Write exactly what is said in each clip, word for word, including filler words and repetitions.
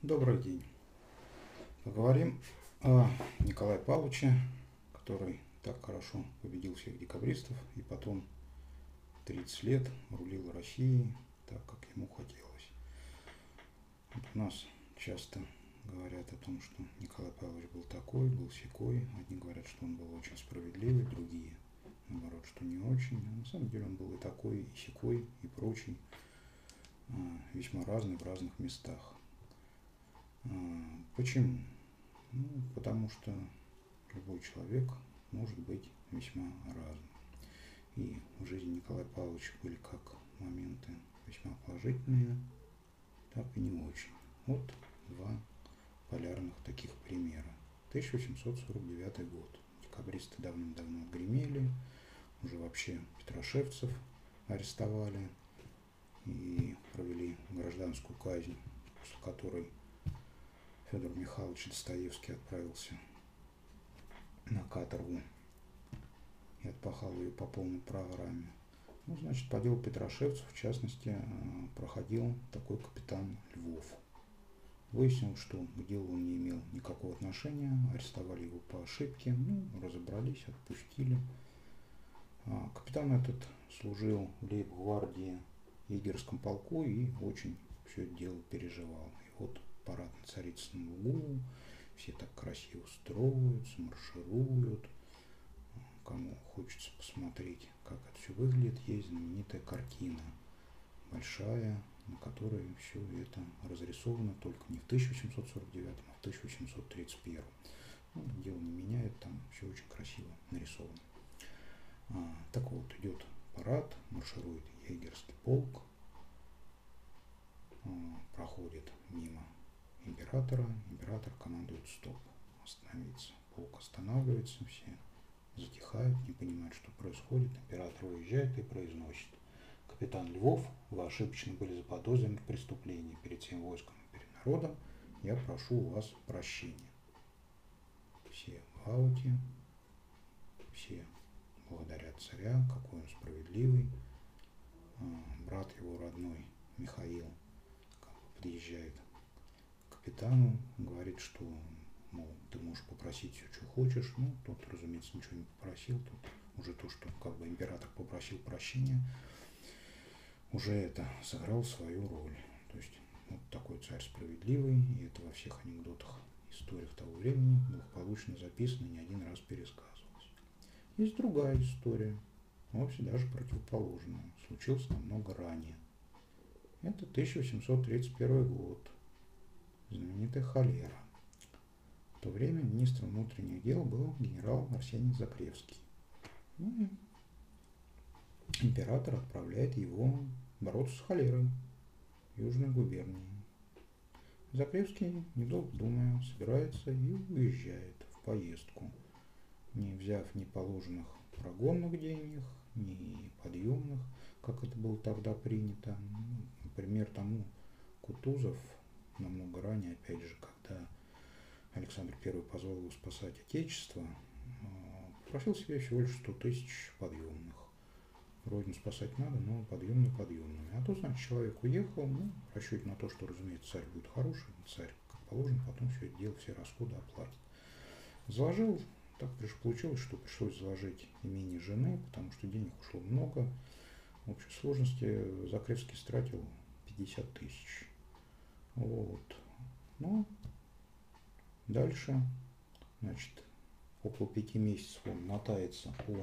Добрый день. Поговорим о Николае Павловиче, который так хорошо победил всех декабристов и потом тридцать лет рулил Россией так, как ему хотелось. Вот у нас часто говорят о том, что Николай Павлович был такой, был сякой. Одни говорят, что он был очень справедливый, другие, наоборот, что не очень. А на самом деле он был и такой, и сякой, и прочий, весьма разный в разных местах. Почему? Ну, потому что любой человек может быть весьма разным. И в жизни Николая Павловича были как моменты весьма положительные, так и не очень. Вот два полярных таких примера. тысяча восемьсот сорок девятый год. Декабристы давным-давно гремели, уже вообще петрошевцев арестовали и провели гражданскую казнь, после которой Федор Михайлович Достоевский отправился на каторгу и отпахал ее по полной программе. Ну, значит, по делу петрошевцев, в частности, проходил такой капитан Львов. Выяснилось, что к делу он не имел никакого отношения, арестовали его по ошибке, ну, разобрались, отпустили. А капитан этот служил в лейб-гвардии егерском полку и очень все это дело переживал. И вот парад на Царицыном лугу, все так красиво строятся, маршируют. Кому хочется посмотреть, как это все выглядит, есть знаменитая картина, большая, на которой все это разрисовано только не в тысяча восемьсот сорок девятом, а в тысяча восемьсот тридцать первом. Ну, дело не меняет, там все очень красиво нарисовано. А, так вот, идет парад, марширует егерский полк, а, проходит мимо императора, император командует стоп, остановиться. Полк останавливается, все затихают, не понимают, что происходит. Император уезжает и произносит: капитан Львов, вы ошибочно были заподозрены в преступлении перед всем войском и перед народом, я прошу у вас прощения. Все в ауте, все благодарят царя, какой он справедливый. Брат его родной Михаил подъезжает к капитану, говорит, что, мол, ты можешь попросить все, что хочешь. Ну, тот, разумеется, ничего не попросил. Тут уже то, что как бы император попросил прощения, уже это сыграло свою роль. То есть вот такой царь справедливый, и это во всех анекдотах, историях того времени благополучно записано и не один раз пересказывалось. Есть другая история, вовсе даже противоположная, случилась намного ранее. Это тысяча восемьсот тридцать первый год, знаменитая холера. В то время министром внутренних дел был генерал Арсений Закревский. Ну и император отправляет его бороться с холерой в Южной губернии. Закревский, недолго думая, собирается и уезжает в поездку, не взяв ни положенных прогонных денег, ни подъемных, как это было тогда принято. Например, тому Кутузов намного ранее, опять же, когда Александр Первый позвал его спасать Отечество, просил себе всего лишь сто тысяч подъемных. Родину спасать надо, но подъемные подъемными. А то, значит, человек уехал, ну, в расчете на то, что, разумеется, царь будет хороший, царь, как положено, потом все это дело, все расходы оплатит. Заложил, так получилось, что пришлось заложить имение жены, потому что денег ушло много. В общей сложности Закревский стратил пятьдесят тысяч. Вот. Ну, дальше, значит, около пяти месяцев он мотается по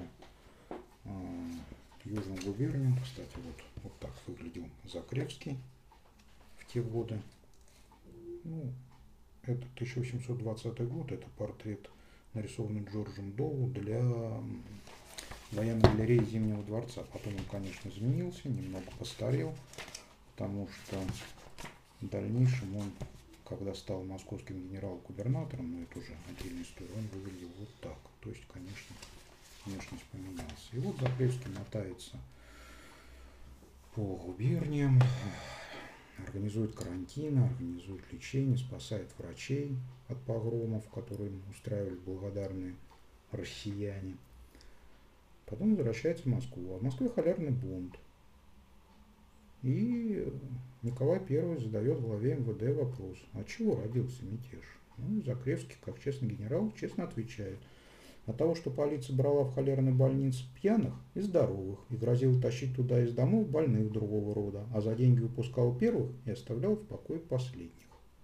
э, Южным губерниям. Кстати, вот, вот так выглядел Закревский в те годы. Ну, это тысяча восемьсот двадцатый год, это портрет, нарисованный Джорджем Доу для военной галереи Зимнего дворца. Потом он, конечно, изменился, немного постарел, потому что в дальнейшем он, когда стал московским генерал-губернатором, но это уже отдельная история, он выглядел вот так. То есть, конечно, внешность поменялась. И вот Закревский мотается по губерниям, организует карантины, организует лечение, спасает врачей от погромов, которые устраивали благодарные россияне. Потом возвращается в Москву. А в Москве холерный бунт. И Николай Первый задает главе эм вэ дэ вопрос, от чего родился мятеж? Ну, и Закревский, как честный генерал, честно отвечает. От того, что полиция брала в холерной больнице пьяных и здоровых и грозила тащить туда из домов больных другого рода, а за деньги выпускала первых и оставляла в покое последних.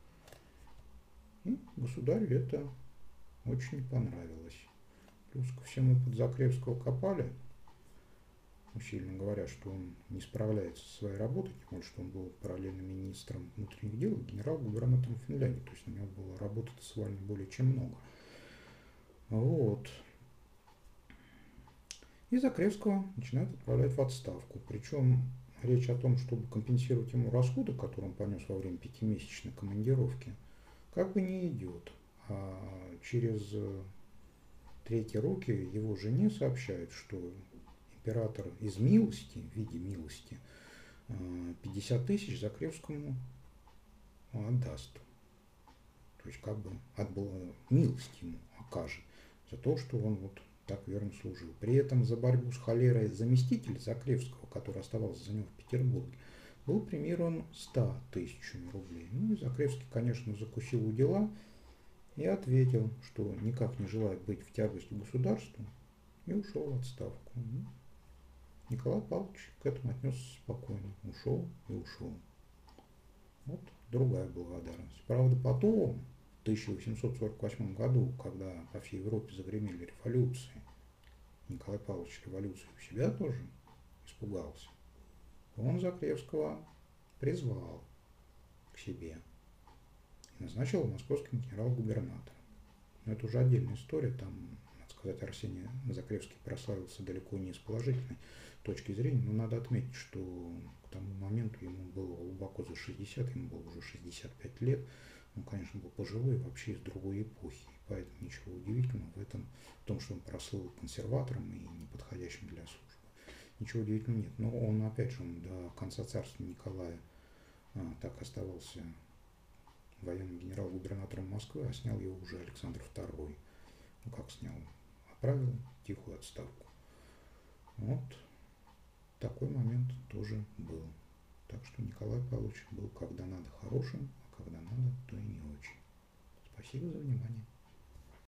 И государю это очень понравилось. Плюс ко всему под Закревского копали, усиленно говоря, что он не справляется со своей работой, тем более, что он был параллельно министром внутренних дел и генерал-губернатором Финляндии, то есть у него было работы-то свально более чем много. Вот. И Закревского начинают отправлять в отставку. Причем речь о том, чтобы компенсировать ему расходы, которые он понес во время пятимесячной командировки, как бы не идет. А через третьи руки его жене сообщают, что император из милости, в виде милости, пятьдесят тысяч Закревскому отдаст. То есть как бы отбыл, милость ему окажет за то, что он вот так верно служил. При этом за борьбу с холерой заместитель Закревского, который оставался за него в Петербурге, был премирован ста тысячами рублей. Ну и Закревский, конечно, закусил у дела и ответил, что никак не желает быть в тягость государству, и ушел в отставку. Николай Павлович к этому отнесся спокойно. Ушел и ушел. Вот другая благодарность. Правда, потом, в тысяча восемьсот сорок восьмом году, когда по всей Европе загремели революции, Николай Павлович революцию у себя тоже испугался. Он Закревского призвал к себе и назначил московским генерал-губернатором. Но это уже отдельная история, там, надо сказать, Арсений Закревский прославился далеко не с положительной точки зрения, но надо отметить, что к тому моменту ему было глубоко за шестьдесят, ему было уже шестьдесят пять лет, он, конечно, был пожилой, вообще из другой эпохи, поэтому ничего удивительного в этом, в том, что он прослыл консерватором и неподходящим для службы. Ничего удивительного нет, но он, опять же, он до конца царства Николая а, так оставался военным генерал-губернатором Москвы, а снял его уже Александр Второй. Ну как снял? Отправил в тихую отставку. Вот такой момент тоже был. Так что Николай Павлович был когда надо хорошим, а когда надо, то и не очень. Спасибо за внимание.